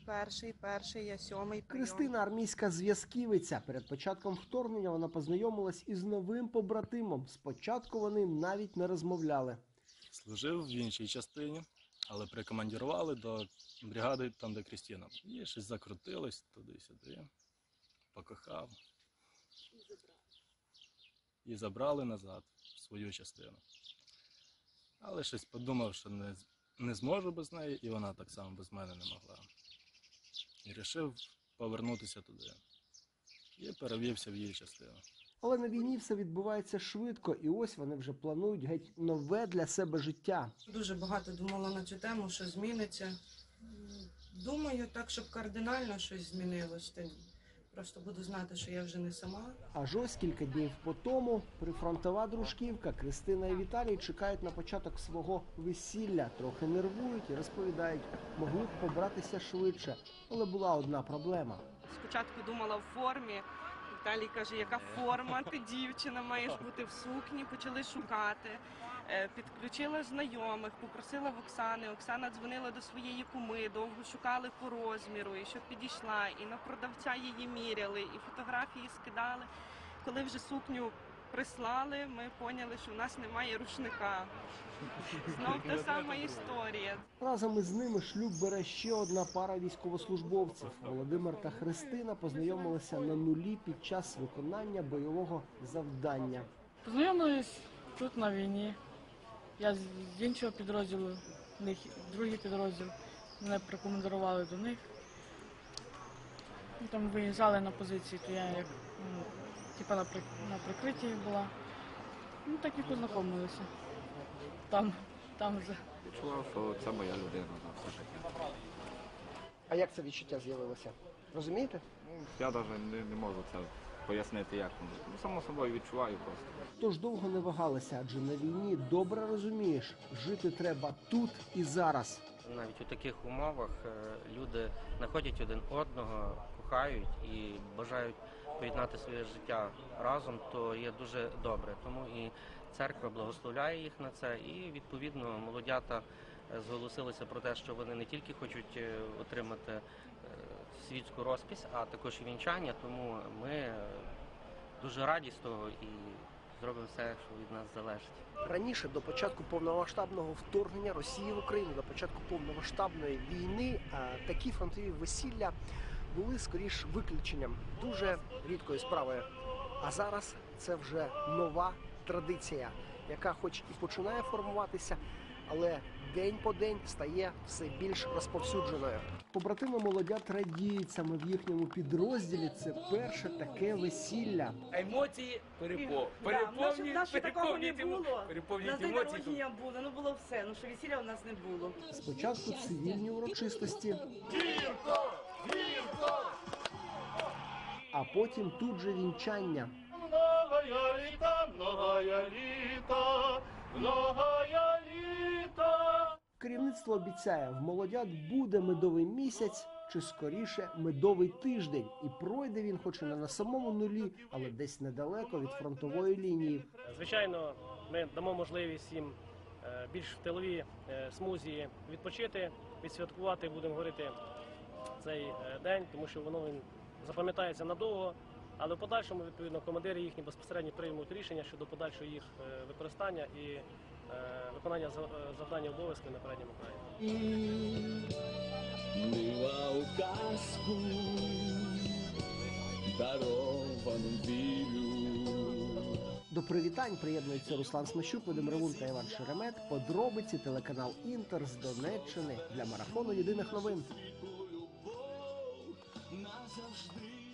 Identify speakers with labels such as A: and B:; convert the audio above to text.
A: перший, я 7-й прийом.
B: Христина – армійська зв'язківиця. Перед початком вторгнення вона познайомилась із новим побратимом. Спочатку вони навіть не розмовляли.
C: Служив в іншій частині, але прикомандірували до бригади, там де Крістіна. І щось закрутилось туди-сюди, покохав. І забрали назад в свою частину. Але щось подумав, що не зможу без неї, і вона так само без мене не могла. І вирішив повернутися туди. І перевівся в її частину.
B: Але на війні все відбувається швидко, і ось вони вже планують геть нове для себе життя.
A: Дуже багато думала на цю тему, що зміниться. Думаю, так, щоб кардинально щось змінилось. Просто буду знати, що я вже не сама.
B: Аж ось кілька днів по тому прифронтова дружківка Христина і Віталій чекають на початок свого весілля. Трохи нервують і розповідають, могли б побратися швидше. Але була одна проблема.
A: Спочатку думала в формі. Віталій каже, яка форма, ти дівчина, маєш бути в сукні. Почали шукати. Підключила знайомих, попросила в Оксани. Оксана дзвонила до своєї куми, довго шукали по розміру, і щоб підійшла, і на продавця її міряли, і фотографії скидали. Коли вже сукню прислали, ми поняли, що в нас немає рушника. Знов та сама історія.
B: Разом із ними шлюб бере ще одна пара військовослужбовців. Володимир та Христина познайомилися на нулі під час виконання бойового завдання.
D: Познайомились тут на війні. Я з іншого підрозділу, в них другий підрозділ. Мене прикомандирували до них. Там виїжджали на позиції, то я як на прикритті була. Так і познайомилися. Там вже.
E: Відчував, що це моя людина на все життя.
B: А як це відчуття з'явилося? Розумієте?
E: Я навіть не можу це пояснити, як воно. Само собою відчуваю просто.
B: Тож довго не вагалися, адже на війні добре розумієш, жити треба тут і зараз.
F: Навіть у таких умовах люди знаходять один одного, кохають і бажають поєднати своє життя разом, то є дуже добре. Тому і церква благословляє їх на це, і відповідно молодята зголосилися про те, що вони не тільки хочуть отримати світську розпись, а також і вінчання, тому ми дуже раді з того і зробимо все, що від нас залежить.
B: Раніше, до початку повномасштабного вторгнення Росії в Україну, до початку повномасштабної війни, такі фронтові весілля були, скоріш, виключенням, дуже рідкою справою. А зараз це вже нова традиція, яка хоч і починає формуватися, але день по день стає все більш розповсюдженою. Побратими молодят радіють, саме в їхньому підрозділі це перше таке весілля.
G: Емоції переповнюють емоції.
H: Ну було все, ну що весілля у нас не було.
B: Спочатку цивільні урочистості, а потім тут же вінчання. Керівництво обіцяє, в молодят буде медовий місяць, чи скоріше медовий тиждень. І пройде він хоч і не на самому нулі, але десь недалеко від фронтової лінії.
I: Звичайно, ми дамо можливість їм більш в тиловій смузі відпочити, відсвяткувати, будемо говорити, цей день, тому що воно він запам'ятається надовго. Але в подальшому, відповідно, командири їхні безпосередньо приймуть рішення щодо подальшого їх використання і виконання завдання обов'язків на передньому краї.
J: Мила у казку, даровану вірю.
B: До привітань приєднуються Руслан Смещук, Вадим Ревун та Іван Шеремет. Подробиці телеканал Інтер з Донеччини для марафону єдиних новин.
J: Назавжди.